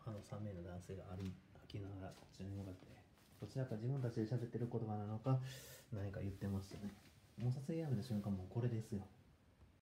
3名の男性が歩きながらこっちに向かって、どちらか自分たちで喋ってる言葉なのか何か言ってましたね。もう撮影やめた瞬間もうこれですよ。